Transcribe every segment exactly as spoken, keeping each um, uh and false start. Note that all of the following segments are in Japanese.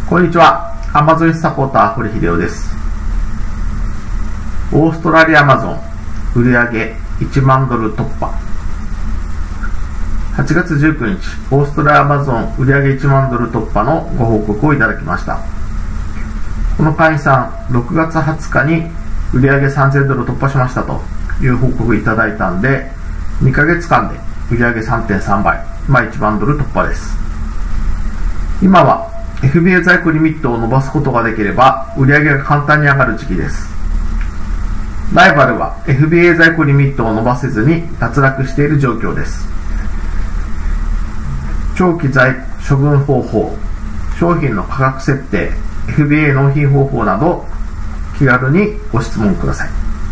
こんにちは。アマゾンサポーター、堀秀夫です。オーストラリアアマゾン売上いちまんドル突破。はちがつじゅうくにち、オーストラリアアマゾン売上いちまんドル突破のご報告をいただきました。この会員さん、ろくがつはつかに売上さんぜんドル突破しましたという報告をいただいたんで、にかげつかんで売上 さんてんさんばい、まあいちまんドル突破です。今は エフビーエー 在庫リミットを伸ばすことができれば売上が簡単に上がる時期です。ライバルは エフビーエー 在庫リミットを伸ばせずに脱落している状況です。長期在処分方法、商品の価格設定、エフビーエー 納品方法など気軽にご質問ください。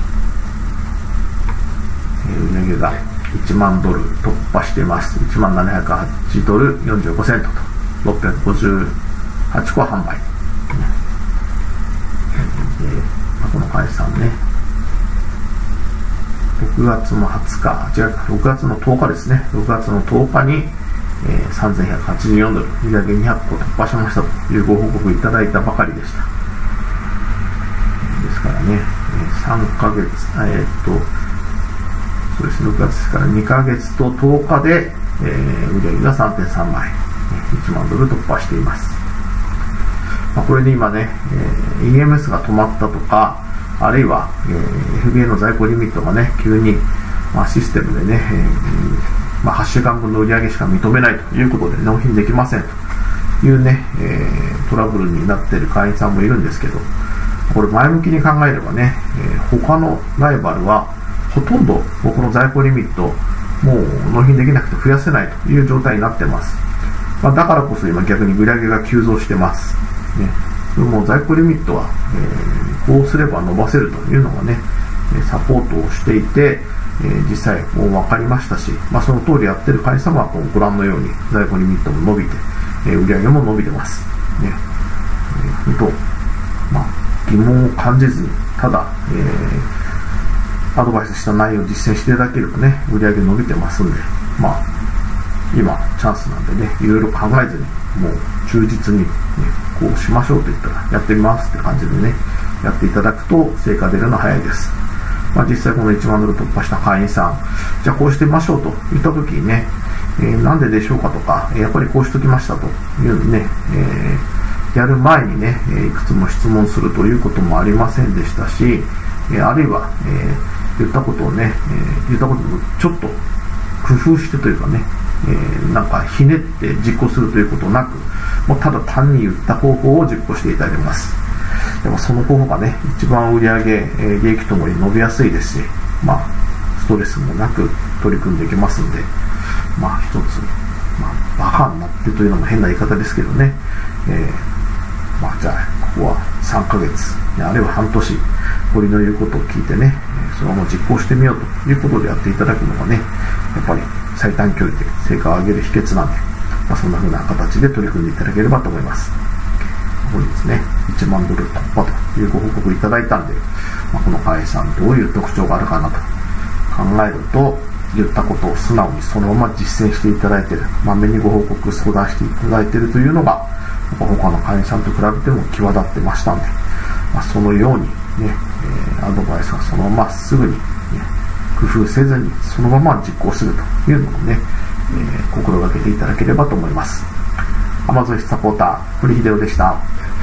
売上がいちまんドル突破しています。いちまんななひゃくはちドルよんじゅうごセントとろっぴゃくごじゅうはちこ販売。この会社さんね、ろくがつのはつか、違うか、ろくがつのとおかですね。ろくがつのとおかに、えー、さんぜんひゃくはちじゅうよんドル、売上にひゃっこ突破しましたというご報告いただいたばかりでした。ですからね、さんかげつ、えー、っと、そうです、ろくがつからにかげつととおかで、えー、売上が さんてんさんばい、いちまんドル突破しています。まあ、これで今ね、えー、イーエムエス が止まったとか、あるいは、えー、エフビーエー の在庫リミットがね、急に、まあ、システムでね、えーまあ、はっしゅうかんぶんの売上しか認めないということで納品できませんというね、えー、トラブルになっている会員さんもいるんですけど、これ前向きに考えればね、えー、他のライバルはほとんど僕の在庫リミットもう納品できなくて増やせないという状態になってます。まあ、だからこそ今逆に売上が急増してます。ね、でも在庫リミットは、えー、こうすれば伸ばせるというのがね、サポートをしていて、えー、実際もう分かりましたし、まあ、その通りやってる会社様はご覧のように在庫リミットも伸びて、えー、売上も伸びてます。ね、えー、と、まあ、疑問を感じずに、ただ、えー、アドバイスした内容を実践していただけるとね、売上伸びてますんで、まあ、今チャンスなんでね、いろいろ考えずに、もう忠実に、ね、こうしましょうと言ったらやってみますって感じでね、やっていただくと成果出るのは早いです。まあ、実際このいちまんドル突破した会員さん、じゃあこうしてみましょうと言った時にね、えー、なんででしょうかとか、やっぱりこうしときましたというね、えー、やる前にね、いくつも質問するということもありませんでしたし、あるいは、えー、言ったことをね、えー、言ったことをちょっと工夫してというかね、えー、なんかひねって実行するということなく、もうただ単に言った方法を実行していただきます。でもその方法がね、一番売上、えー、利益ともに伸びやすいですし、まあ、ストレスもなく取り組んでいけますんで、まあ一つ、まあ、バカになってというのも変な言い方ですけどね、えー、まあじゃあ、ここはさんかげつ、あるいは半年、堀の言うことを聞いてね、そのまま実行してみようということでやっていただくのがね、やっぱり最短距離で成果を上げる秘訣なんで、まあ、そんな風な形で取り組んでいただければと思います。本日ね、いちまんドル突破というご報告いただいたんで、まあ、この会社さんどういう特徴があるかなと考えると、言ったことを素直にそのまま実践していただいている、まめにご報告相談していただいているというのが、他の会員さんと比べても際立ってましたんで、まあ、そのようにね、えー、アドバイスはそのまますぐに、ね、工夫せずにそのまま実行するというのをね、えー、心がけていただければと思います。Amazon サポーター、堀秀夫でした。